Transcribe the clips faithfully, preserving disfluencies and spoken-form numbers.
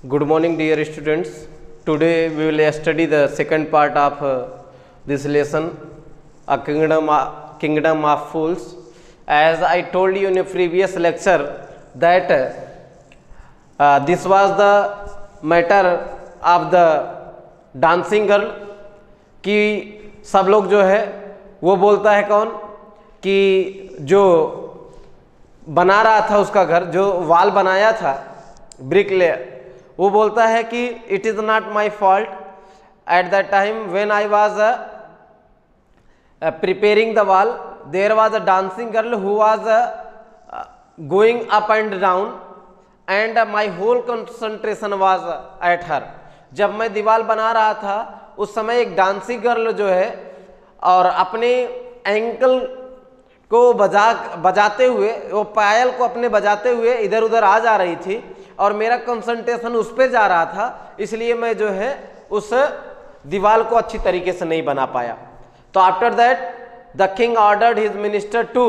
Good morning, dear students. Today we will study the second part of uh, this lesson, a kingdom, uh, kingdom of fools. As I told you in a previous lecture that uh, this was the matter of the dancing girl कि सब लोग जो है वो बोलता है कौन कि जो बना रहा था उसका घर, जो वाल बनाया था ब्रिक ले, वो बोलता है कि it is not my fault. At that time when I was preparing the wall there was a dancing girl who was going up and down and my whole concentration was at her. जब मैं दीवार बना रहा था उस समय एक dancing girl जो है और अपने एंकल को बजा बजाते हुए, वो पायल को अपने बजाते हुए इधर उधर आ जा रही थी और मेरा कंसंट्रेशन उस पर जा रहा था, इसलिए मैं जो है उस दीवार को अच्छी तरीके से नहीं बना पाया. तो after that the king ordered his minister to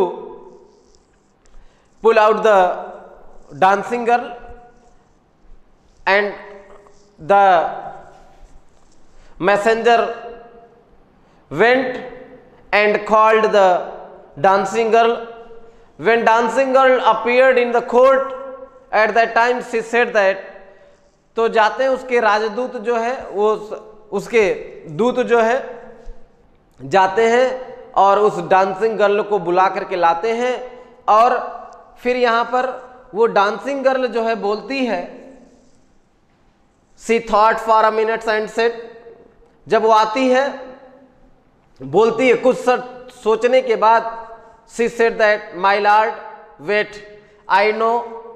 pull out the dancing girl and the messenger went and called the dancing girl. When dancing girl appeared in the court at that time she said that, तो जाते हैं उसके राजदूत जो है वो उसके दूत जो है जाते हैं और उस डांसिंग गर्ल को बुला करके लाते हैं और फिर यहाँ पर वो डांसिंग गर्ल जो है बोलती है, she thought for a minute and said, जब वो आती है बोलती है कुछ सोचने के बाद, she said that my lord wait I know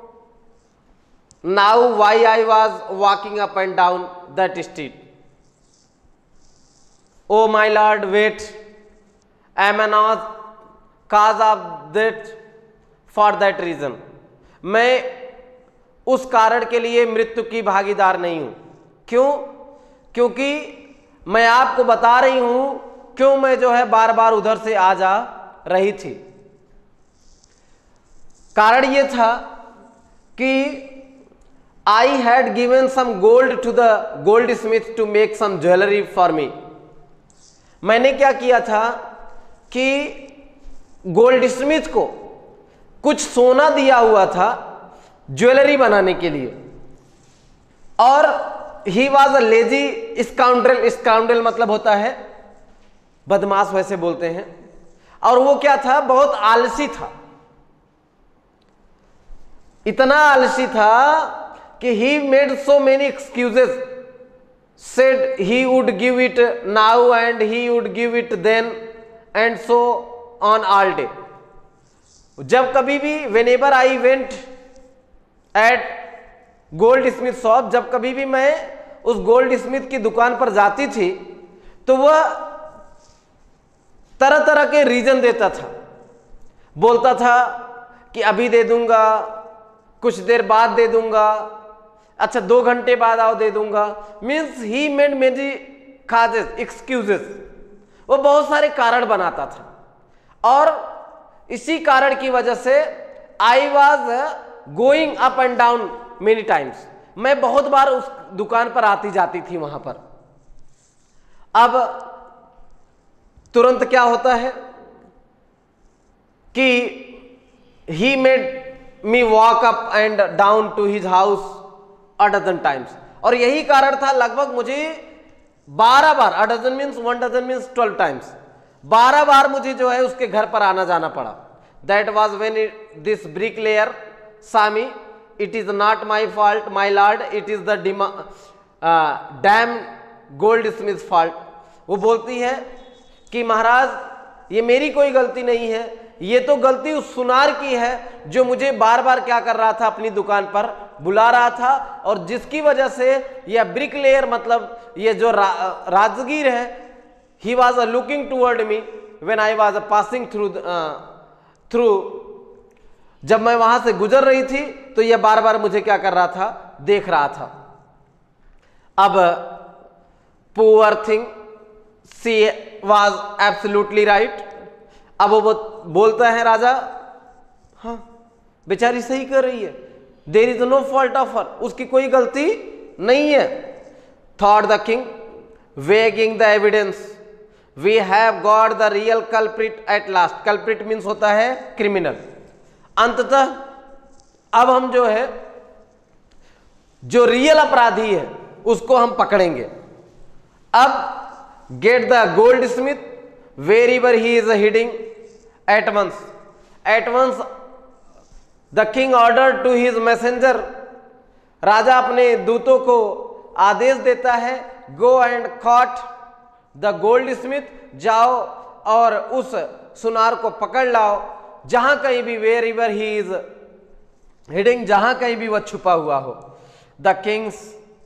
now why I was walking up and down that street. Oh my lord wait am I not cause of that for that reason. मैं उस कारण के लिए मृत्यु की भागीदार नहीं हूं. क्यों? क्योंकि मैं आपको बता रही हूं क्यों मैं जो है बार बार उधर से आ जा रही थी. कारण ये था कि I had given some gold to the goldsmith to make some jewellery for me. मैंने क्या किया था कि गोल्ड स्मिथ को कुछ सोना दिया हुआ था ज्वेलरी बनाने के लिए, और he was a lazy scoundrel. Scoundrel मतलब होता है बदमाश, वैसे बोलते हैं. और वो क्या था, बहुत आलसी था. इतना आलसी था कि he made so many excuses, said he would give it now and he would give it then and so on all day. जब कभी भी whenever I went at goldsmith shop, जब कभी भी मैं उस गोल्ड स्मिथ की दुकान पर जाती थी तो वह तरह तरह के रीजन देता था. बोलता था कि अभी दे दूंगा, कुछ देर बाद दे दूंगा, अच्छा दो घंटे बाद आओ दे दूंगा. Means he made many causes, excuses. वो बहुत सारे कारण बनाता था और इसी कारण की वजह से I was going up and down many times. मैं बहुत बार उस दुकान पर आती जाती थी वहां पर. अब तुरंत क्या होता है कि he made me walk up and down to his house a dozen times. और यही कारण था, लगभग मुझे बारह बार, a dozen means one dozen means twelve times, बारह बार मुझे जो है उसके घर पर आना जाना पड़ा. That was when this bricklayer सामी, it is not my fault my lord, it is the uh, damn goldsmith fault. वो बोलती है कि महाराज ये मेरी कोई गलती नहीं है, ये तो गलती उस सुनार की है जो मुझे बार बार क्या कर रहा था, अपनी दुकान पर बुला रहा था, और जिसकी वजह से यह ब्रिक लेयर मतलब ये जो रा, राजगीर है, he was looking toward me when I was passing through uh, through जब मैं वहां से गुजर रही थी तो यह बार बार मुझे क्या कर रहा था, देख रहा था. अब poor thing she was absolutely right. अब वो बोलता है राजा, हाँ बेचारी सही कर रही है, there is no fault of her, उसकी कोई गलती नहीं है। Thought the king weighing the evidence, we have got the real culprit at last. Culprit means होता है क्रिमिनल। अंततः अब हम जो है जो रियल अपराधी है उसको हम पकड़ेंगे। अब get the goldsmith wherever he is hiding at once. At once the king order to his messenger, राजा अपने दूतों को आदेश देता है, go and caught the goldsmith, जाओ और उस सुनार को पकड़ लाओ जहां कहीं भी, wherever he is hiding, जहां कहीं भी वह छुपा हुआ हो। The king's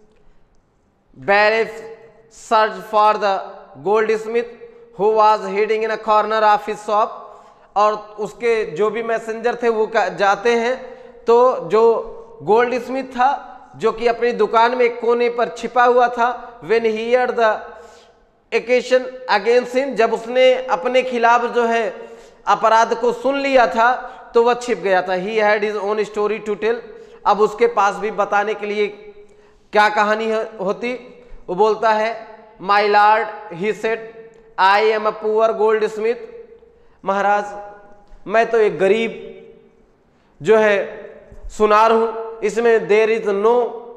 bailiff search for the goldsmith who was hiding in a corner of his shop. और उसके जो भी मैसेंजर थे वो जाते हैं, तो जो गोल्ड स्मिथ था जो कि अपनी दुकान में एक कोने पर छिपा हुआ था, when he heard the accusation against him, जब उसने अपने खिलाफ जो है अपराध को सुन लिया था तो वह छिप गया था। He had his own story to tell, अब उसके पास भी बताने के लिए क्या कहानी होती। वो बोलता है, my lord he said I am a poor goldsmith, महाराज मैं तो एक गरीब जो है सुनार हूं, इसमें देर इज नो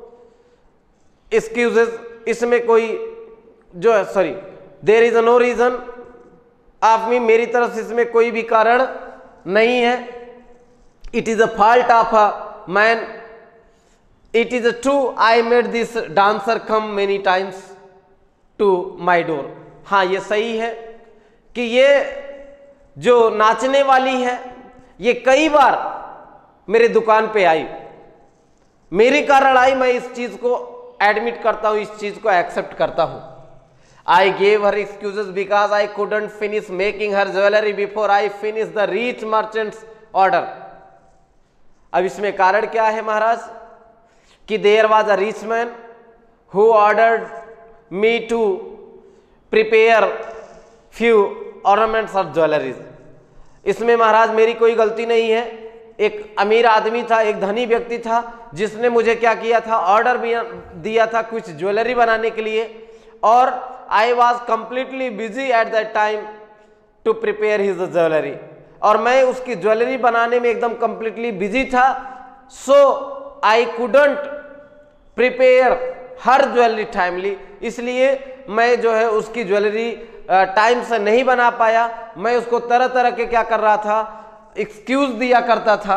एक्सक्यूजेस, इसमें कोई जो है sorry there is no reason of me, मेरी तरफ से इसमें कोई भी कारण नहीं है। It is a fault of a man, it is true I made this dancer come many times to my door. हाँ ये सही है कि ये जो नाचने वाली है ये कई बार मेरे दुकान पे आई, मेरे कारण आई, मैं इस चीज को एडमिट करता हूं, इस चीज को एक्सेप्ट करता हूं। I gave her excuses because I couldn't finish making her jewellery before I finish the rich merchant's order. अब इसमें कारण क्या है महाराज कि there was a rich man who ordered me to prepare few ornaments of jewelleries. इसमें महाराज मेरी कोई गलती नहीं है। एक अमीर आदमी था, एक धनी व्यक्ति था जिसने मुझे क्या किया था, ऑर्डर भी दिया था कुछ ज्वेलरी बनाने के लिए, और I was completely busy at that time to prepare his jewellery, और मैं उसकी ज्वेलरी बनाने में एकदम कंप्लीटली बिजी था। So I couldn't prepare her jewellery timely, इसलिए मैं जो है उसकी ज्वेलरी टाइम से नहीं बना पाया। मैं उसको तरह तरह के क्या कर रहा था, एक्सक्यूज दिया करता था।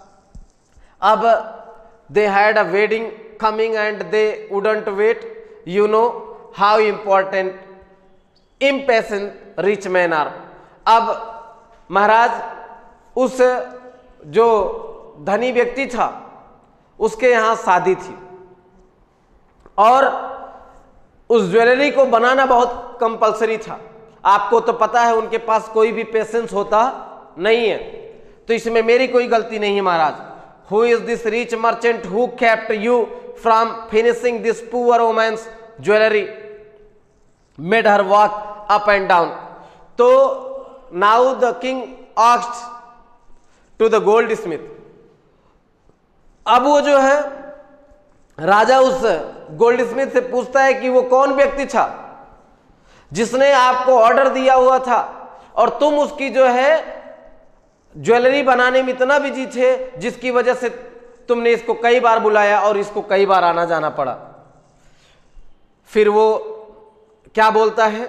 अब they had a wedding coming and they wouldn't wait, you know how important impatient rich man are. अब महाराज उस जो धनी व्यक्ति था उसके यहां शादी थी, और उस ज्वेलरी को बनाना बहुत कंपलसरी था। आपको तो पता है उनके पास कोई भी पेशेंस होता नहीं है, तो इसमें मेरी कोई गलती नहीं है महाराज। Who is this rich merchant who kept you from finishing this poor women's jewellery made her walk up and down. तो now the king asked to the goldsmith. अब वो जो है राजा उस गोल्ड स्मिथ से पूछता है कि वो कौन व्यक्ति था जिसने आपको ऑर्डर दिया हुआ था और तुम उसकी जो है ज्वेलरी बनाने में इतना बिजी थे जिसकी वजह से तुमने इसको कई बार बुलाया और इसको कई बार आना जाना पड़ा। फिर वो क्या बोलता है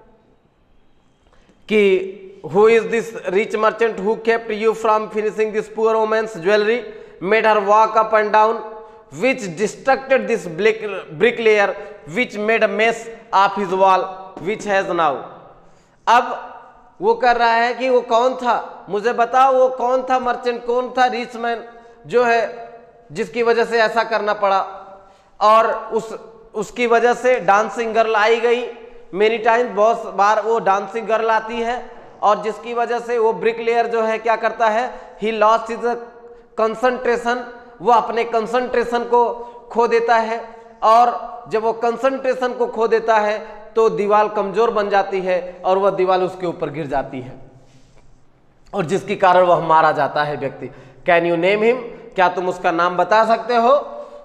कि who is this rich merchant who kept you from finishing this poor women's jewellery made her walk up and down which distracted this bricklayer which made a mess of his wall which has now। अब वो कर रहा है कि वो कौन था, मुझे बताओ वो कौन था मर्चेंट, कौन था रिच मैन जो है जिसकी वजह से ऐसा करना पड़ा, और उस उसकी वजह से डांसिंग गर्ल आई गई मेनी टाइम, बहुत बार वो डांसिंग गर्ल आती है, और जिसकी वजह से वो ब्रिकलेयर जो है क्या करता है, ही लॉस्ट हिज कंसंट्रेशन, वो अपने कंसंट्रेशन को खो देता है, और जब वो कंसंट्रेशन को खो देता है तो दीवार कमजोर बन जाती है और वह दीवार उसके ऊपर गिर जाती है, और जिसके कारण वह मारा जाता है व्यक्ति। कैन यू नेम हिम, क्या तुम उसका नाम बता सकते हो।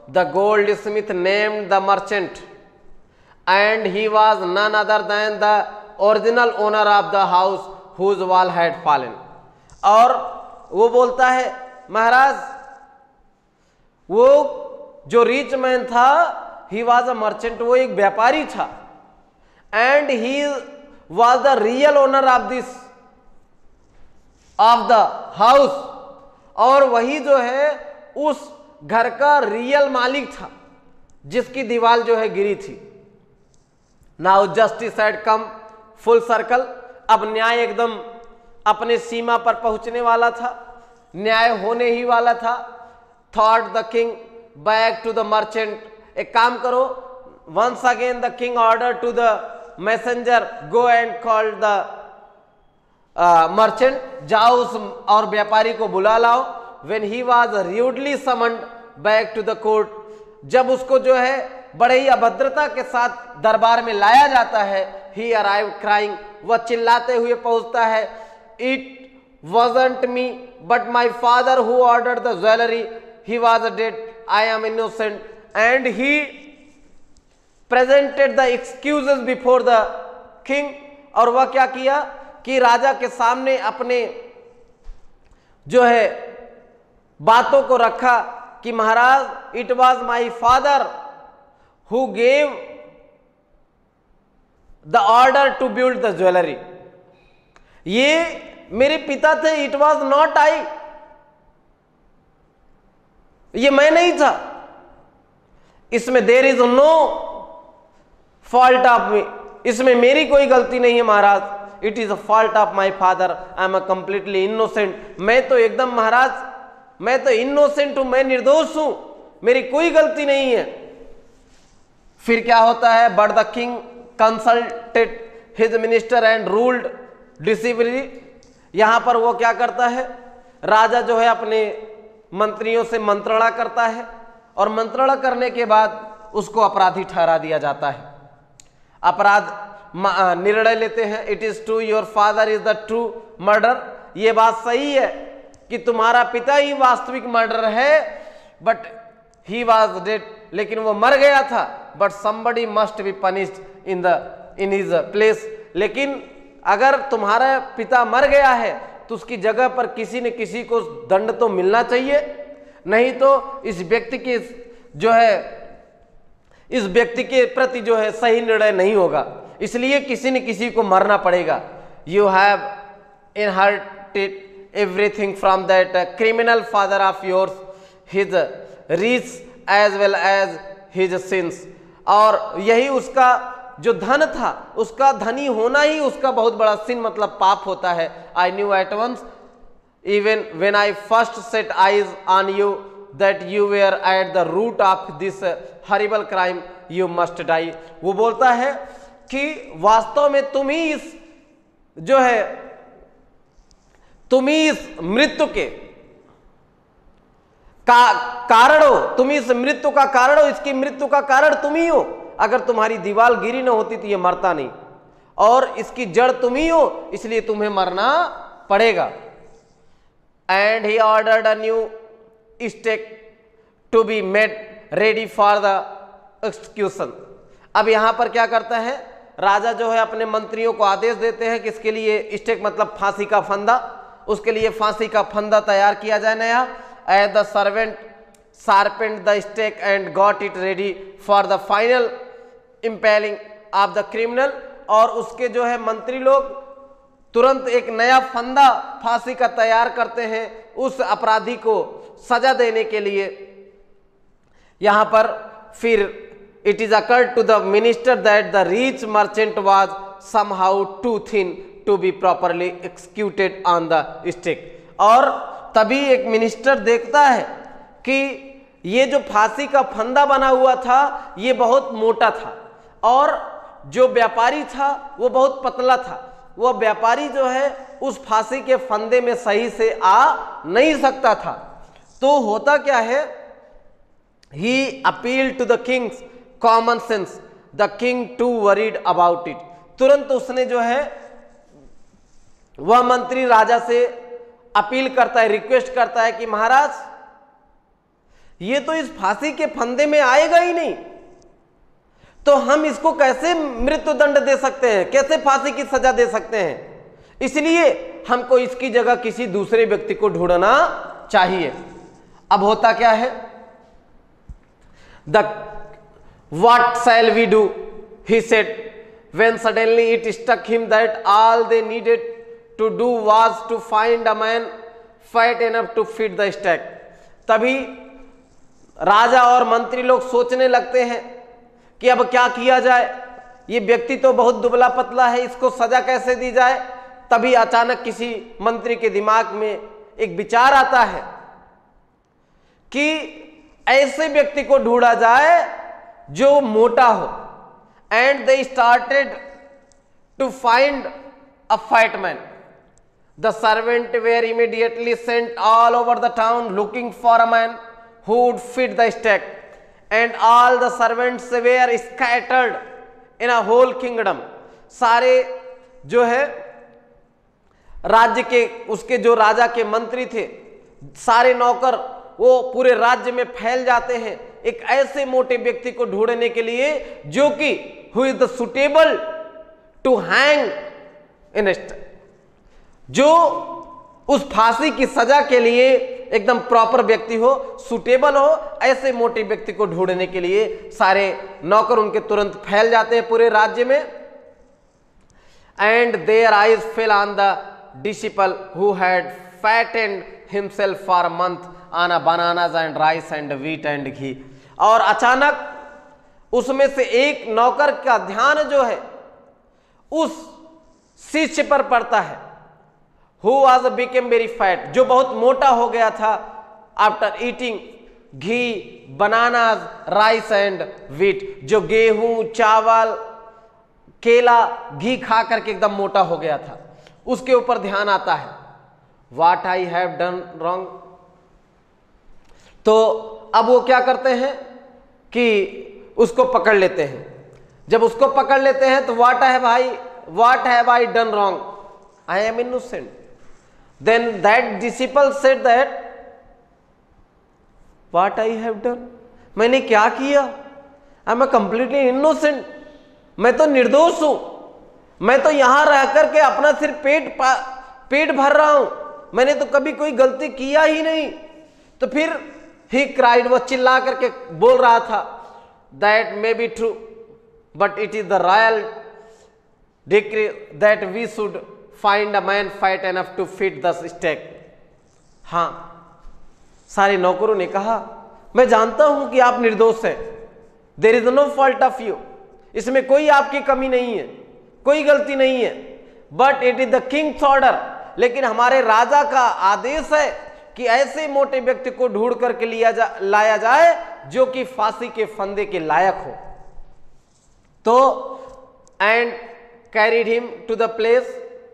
The goldsmith named the merchant and he was none other than the original owner of the house whose wall had fallen. और वो बोलता है महाराज वो जो रिच मैन था, ही वॉज अ मर्चेंट, वो एक व्यापारी था, and he was the real owner of this of the house, और वही जो है उस घर का रियल मालिक था जिसकी दीवार जो है गिरी थी। Now justice had come full circle, अब न्याय एकदम अपने सीमा पर पहुंचने वाला था, न्याय होने ही वाला था। Thought the king back to the merchant, एक काम करो, once again the king order to the messenger go and call the merchant, जाओ उस और व्यापारी को बुला लाओ। When he was rudely summoned back to the court, जब उसको जो है बड़े ही अभद्रता के साथ दरबार में लाया जाता है, ही अराइव क्राइंग, वह चिल्लाते हुए पहुंचता है, it wasn't me but my father who ordered the jewelry, he was dead, I am innocent, and he presented the excuses before the king। और वह क्या किया कि राजा के सामने अपने जो है बातों को रखा कि महाराज it was my father who gave the order to build the jewellery, ये मेरे पिता थे, इट वॉज नॉट आई, ये मैं नहीं था, इसमें there is no fault of me, इसमें मेरी कोई गलती नहीं है महाराज, it is a fault of my father, I am a completely innocent, मैं तो एकदम महाराज मैं तो इनोसेंट हूं, मैं निर्दोष हूं, मेरी कोई गलती नहीं है। फिर क्या होता है, but the king consulted his minister and ruled disciplinary, यहां पर वो क्या करता है, राजा जो है अपने मंत्रियों से मंत्रणा करता है, और मंत्रणा करने के बाद उसको अपराधी ठहरा दिया जाता है। अपराध निर्णय लेते हैं, it is true your father is the true murder, ये बात सही है कि तुम्हारा पिता ही वास्तविक मर्डर है, बट ही वॉज डेड, लेकिन वो मर गया था, but somebody must be punished in the in his place, लेकिन अगर तुम्हारा पिता मर गया है तो उसकी जगह पर किसी न किसी को दंड तो मिलना चाहिए, नहीं तो इस व्यक्ति के जो है इस व्यक्ति के प्रति जो है सही निर्णय नहीं होगा, इसलिए किसी न किसी को मरना पड़ेगा। You have inherited everything from that criminal father of yours, his rich as well as his sins, और यही उसका जो धन था, उसका धनी होना ही उसका बहुत बड़ा सिन मतलब पाप होता है। I knew at once even when I first set eyes on you that you were at the root of this horrible crime, you must die. वो बोलता है कि वास्तव में तुम ही इस जो है तुम ही इस मृत्यु के का कारण हो, तुम इस मृत्यु का कारण हो, इसकी मृत्यु का कारण तुम ही हो, अगर तुम्हारी दीवार गिरी न होती तो ये मरता नहीं, और इसकी जड़ तुम ही हो, इसलिए तुम्हें मरना पड़ेगा। And he ordered a new stake to be made ready for the execution. अब यहां पर क्या करता है, राजा जो है अपने मंत्रियों को आदेश देते हैं कि इसके लिए स्टेक मतलब फांसी का फंदा, उसके लिए फांसी का फंदा तैयार किया जाए नया। As the servant sharpened the stake and got it ready for the final impaling of the criminal, और उसके जो है मंत्री लोग तुरंत एक नया फंदा फांसी का तैयार करते हैं उस अपराधी को सजा देने के लिए। यहां पर फिर it is occurred to the minister that the rich merchant was somehow too thin to be properly executed on the stake, और तभी एक मिनिस्टर देखता है कि ये जो फांसी का फंदा बना हुआ था ये बहुत मोटा था, और जो व्यापारी था वो बहुत पतला था। वो व्यापारी जो है उस फांसी के फंदे में सही से आ नहीं सकता था। तो होता क्या है, he appeal to the king's common sense, the king too worried about it. तुरंत उसने जो है वह मंत्री राजा से अपील करता है, रिक्वेस्ट करता है कि महाराज ये तो इस फांसी के फंदे में आएगा ही नहीं, तो हम इसको कैसे मृत्युदंड दे सकते हैं, कैसे फांसी की सजा दे सकते हैं? इसलिए हमको इसकी जगह किसी दूसरे व्यक्ति को ढूंढना चाहिए। अब होता क्या है, the what shall we do he said when suddenly it stuck him that all they needed to do was to find a man fat enough to feed the stack. तभी राजा और मंत्री लोग सोचने लगते हैं कि अब क्या किया जाए, ये व्यक्ति तो बहुत दुबला पतला है, इसको सजा कैसे दी जाए। तभी अचानक किसी मंत्री के दिमाग में एक विचार आता है कि ऐसे व्यक्ति को ढूंढा जाए जो मोटा हो। And they started to find a fat man. The servant were immediately sent all over the town looking for a man who would feed the stack, and all the servants were scattered in a whole kingdom। सारे जो है राज्य के, उसके जो राजा के मंत्री थे, सारे नौकर वो पूरे राज्य में फैल जाते हैं एक ऐसे मोटे व्यक्ति को ढूंढने के लिए जो कि who is the suitable to hang in a stack, जो उस फांसी की सजा के लिए एकदम प्रॉपर व्यक्ति हो, सुटेबल हो। ऐसे मोटे व्यक्ति को ढूंढने के लिए सारे नौकर उनके तुरंत फैल जाते हैं पूरे राज्य में। And their eyes fell on the disciple who had fattened himself for a month on a bananas and rice and wheat and ghee. और अचानक उसमें से एक नौकर का ध्यान जो है उस शिष्य पर पड़ता है, Who was became very fat, जो बहुत मोटा हो गया था after eating ghee, bananas, rice and wheat, जो गेहूं, चावल, केला, घी खा करके एकदम मोटा हो गया था। उसके ऊपर ध्यान आता है, What I have done wrong। तो अब वो क्या करते हैं कि उसको पकड़ लेते हैं। जब उसको पकड़ लेते हैं तो What have I, What have I done wrong? I am innocent। Then that disciple said that what I have done, मैंने क्या किया, I am completely innocent, मैं तो निर्दोष हूं, मैं तो यहां रह करके अपना सिर्फ पेट पेट भर रहा हूं, मैंने तो कभी कोई गलती किया ही नहीं। तो फिर he cried, वो चिल्ला करके बोल रहा था, that may be true but it is the royal decree that we should find a man fat enough to feed the stag। हाँ, सारे नौकरों ने कहा, मैं जानता हूं कि आप निर्दोष हैं, there is no fault of you, इसमें कोई आपकी कमी नहीं है, कोई गलती नहीं है, but it is the king's order, लेकिन हमारे राजा का आदेश है कि ऐसे मोटे व्यक्ति को ढूंढ करके लिया जा लाया जाए जो कि फांसी के फंदे के लायक हो। तो and carried him to the place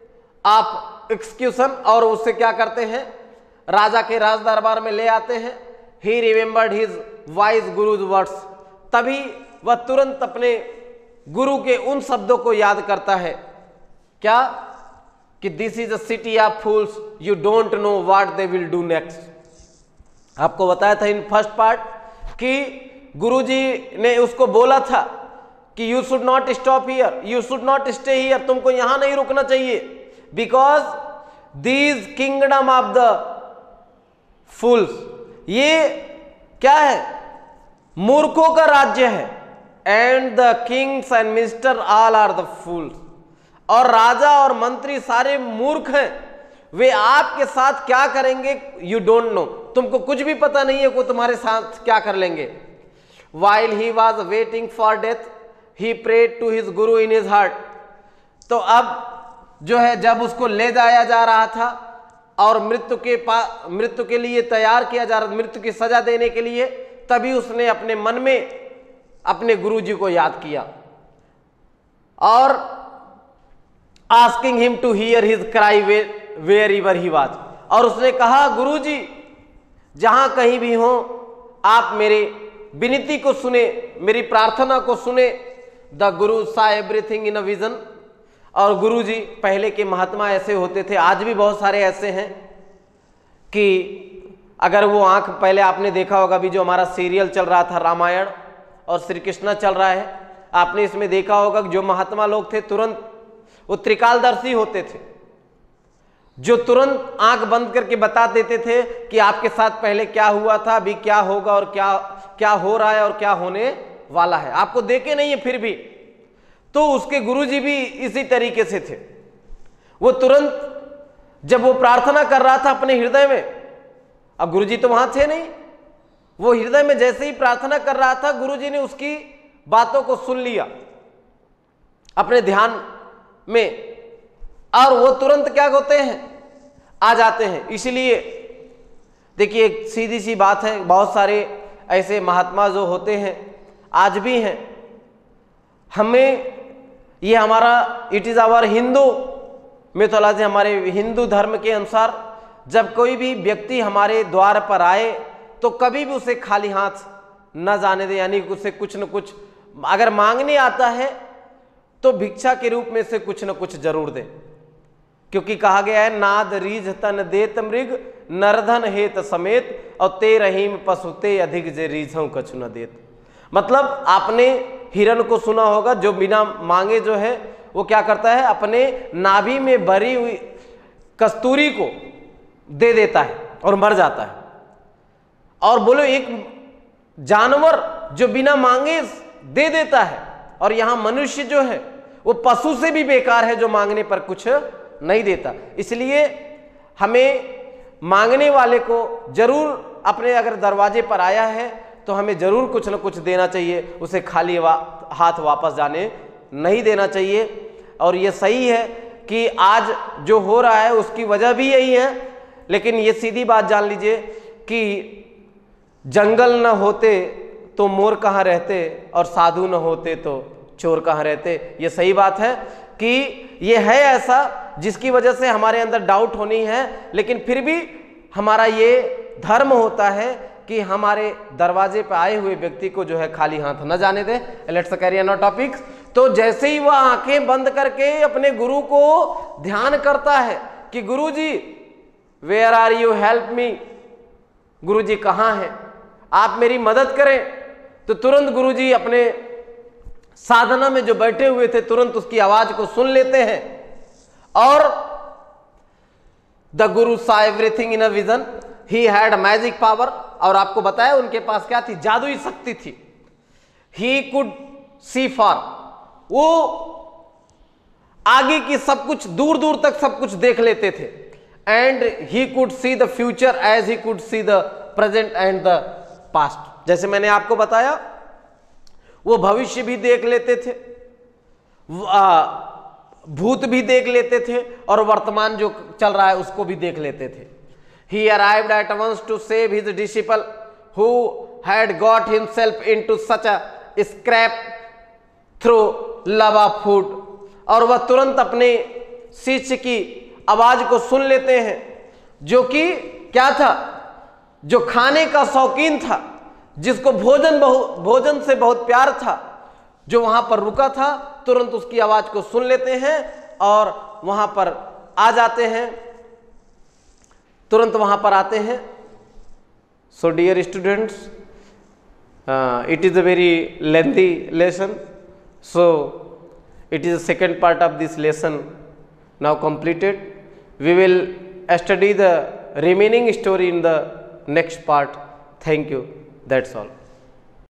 of execution, और उससे क्या करते हैं, राजा के राज दरबार में ले आते हैं। He remembered his wise guru's words, तभी वह तुरंत अपने गुरु के उन शब्दों को याद करता है, क्या कि this is a city of fools, you don't know what they will do next. आपको बताया था इन फर्स्ट पार्ट कि गुरुजी ने उसको बोला था कि you should not stop here, you should not stay here, तुमको यहां नहीं रुकना चाहिए, because these kingdom of the fools, ये क्या है, मूर्खों का राज्य है। And the kings and minister all are the fools, और राजा और मंत्री सारे मूर्ख हैं, वे आपके साथ क्या करेंगे यू डोंट नो, तुमको कुछ भी पता नहीं है वो तुम्हारे साथ क्या कर लेंगे। While he was waiting for death he prayed to his guru in his heart. तो अब जो है जब उसको ले जाया जा रहा था और मृत्यु के पास मृत्यु के लिए तैयार किया जा रहा, मृत्यु की सजा देने के लिए, तभी उसने अपने मन में अपने गुरुजी को याद किया और asking him to hear his cry wherever he was, और उसने कहा गुरुजी जहां कहीं भी हो आप मेरे विनती को सुने, मेरी प्रार्थना को सुने। The guru saw everything in a vision, और गुरुजी पहले के महात्मा ऐसे होते थे, आज भी बहुत सारे ऐसे हैं कि अगर वो आंख, पहले आपने देखा होगा भी जो हमारा सीरियल चल रहा था रामायण और श्री कृष्णा चल रहा है, आपने इसमें देखा होगा कि जो महात्मा लोग थे तुरंत वो त्रिकालदर्शी होते थे, जो तुरंत आंख बंद करके बता देते थे कि आपके साथ पहले क्या हुआ था, अभी क्या होगा और क्या क्या हो रहा है और क्या होने वाला है। आपको देखे नहीं है फिर भी। तो उसके गुरुजी भी इसी तरीके से थे। वो तुरंत जब वो प्रार्थना कर रहा था अपने हृदय में, अब गुरुजी तो वहां थे नहीं, वो हृदय में जैसे ही प्रार्थना कर रहा था गुरुजी ने उसकी बातों को सुन लिया अपने ध्यान में, और वो तुरंत क्या होते हैं, आ जाते हैं। इसलिए देखिए एक सीधी सी बात है, बहुत सारे ऐसे महात्मा जो होते हैं आज भी हैं, हमें ये हमारा it is our Hindu mythology, हमारे हिंदू धर्म के अनुसार जब कोई भी व्यक्ति हमारे द्वार पर आए तो कभी भी उसे खाली हाथ न जाने दे, यानी उसे कुछ न कुछ अगर मांगने आता है तो भिक्षा के रूप में से कुछ न कुछ जरूर दे, क्योंकि कहा गया है नाद रीझ तन देत मृग नरधन हेत समेत और ते रहीम पशुते अधिक जे रीझों कछु न देत। मतलब आपने हिरण को सुना होगा जो बिना मांगे जो है वो क्या करता है, अपने नाभि में भरी हुई कस्तूरी को दे देता है और मर जाता है। और बोलो एक जानवर जो बिना मांगे दे देता है, और यहां मनुष्य जो है वो पशु से भी बेकार है जो मांगने पर कुछ नहीं देता। इसलिए हमें मांगने वाले को जरूर अपने अगर दरवाजे पर आया है तो हमें जरूर कुछ न कुछ देना चाहिए, उसे खाली वा, हाथ वापस जाने नहीं देना चाहिए। और ये सही है कि आज जो हो रहा है उसकी वजह भी यही है, लेकिन ये सीधी बात जान लीजिए कि जंगल न होते तो मोर कहाँ रहते और साधु न होते तो चोर कहाँ रहते। ये सही बात है कि ये है ऐसा जिसकी वजह से हमारे अंदर डाउट होनी है, लेकिन फिर भी हमारा ये धर्म होता है कि हमारे दरवाजे पर आए हुए व्यक्ति को जो है खाली हाथ न जाने दे। Let's carry on topic. तो जैसे ही वह आंखें बंद करके अपने गुरु को ध्यान करता है कि guru ji where are you help me, गुरु जी कहाँ हैं, आप मेरी मदद करें, तो तुरंत गुरु जी अपने साधना में जो बैठे हुए थे तुरंत उसकी आवाज को सुन लेते हैं। और the guru saw everything in a vision, he had magic power, और आपको बताया उनके पास क्या थी, जादुई शक्ति थी। ही कुड सी फॉर, वो आगे की सब कुछ, दूर दूर तक सब कुछ देख लेते थे। And he could see the future as he could see the present and the past. जैसे मैंने आपको बताया वो भविष्य भी देख लेते थे, भूत भी देख लेते थे, और वर्तमान जो चल रहा है उसको भी देख लेते थे। He arrived at once to save his disciple who had got himself into such a scrape through love of food। और वह तुरंत अपने शिष्य की आवाज को सुन लेते हैं, जो कि क्या था, जो खाने का शौकीन था, जिसको भोजन बहु भोजन से बहुत प्यार था, जो वहां पर रुका था, तुरंत उसकी आवाज को सुन लेते हैं और वहां पर आ जाते हैं, तुरंत वहां पर आते हैं। So dear students, it is a very lengthy lesson, so it is the second part of this lesson now completed. We will study the remaining story in the next part. Thank you. That's all.